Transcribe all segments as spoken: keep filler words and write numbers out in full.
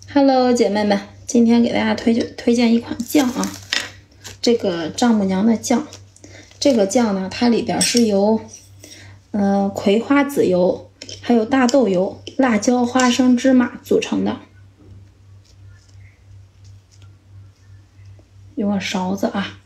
Hello， 姐妹们，今天给大家推推荐一款酱啊，这个丈母娘的酱。这个酱呢，它里边是由呃葵花籽油、还有大豆油、辣椒、花生、芝麻组成的。用个勺子啊，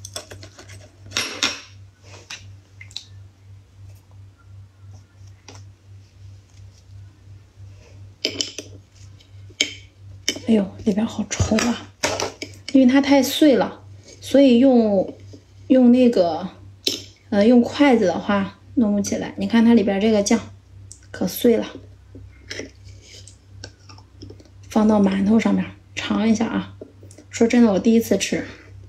哎呦，里边好稠啊！因为它太碎了，所以用用那个呃用筷子的话弄不起来。你看它里边这个酱可碎了，放到馒头上面尝一下啊。说真的，我第一次吃。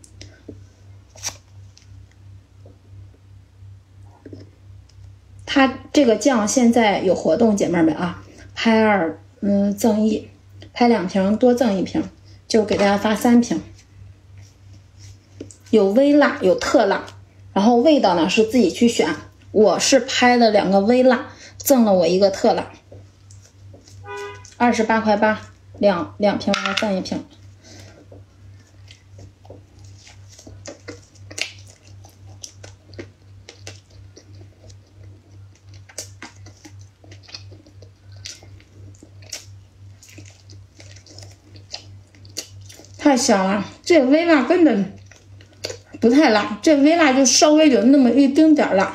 它这个酱现在有活动，姐妹们啊，拍二嗯赠一。拍两瓶多赠一瓶，就给大家发三瓶。有微辣有特辣，然后味道呢是自己去选。我是拍了两个微辣，赠了我一个特辣，二十八块八，两两瓶来赠一瓶。太香了，这个微辣根本不太辣，这微辣就稍微有那么一丁点辣，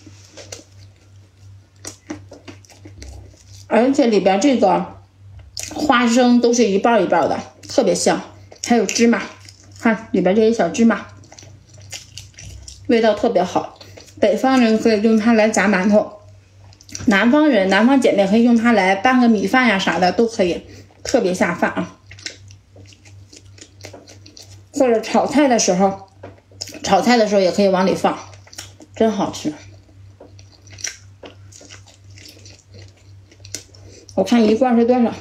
而且里边这个花生都是一半一半的，特别香，还有芝麻，看里边这些小芝麻，味道特别好。北方人可以用它来炸馒头，南方人南方姐妹可以用它来拌个米饭呀啥的都可以，特别下饭啊。或者炒菜的时候，炒菜的时候也可以往里放，真好吃。我看一罐是多少？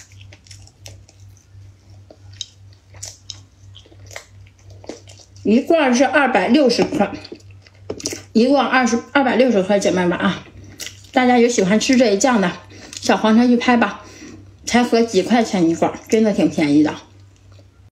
一罐是二百六十克，一罐二十二百六十克，姐妹们啊，大家有喜欢吃这一酱的，小黄车去拍吧，才合几块钱一罐，真的挺便宜的。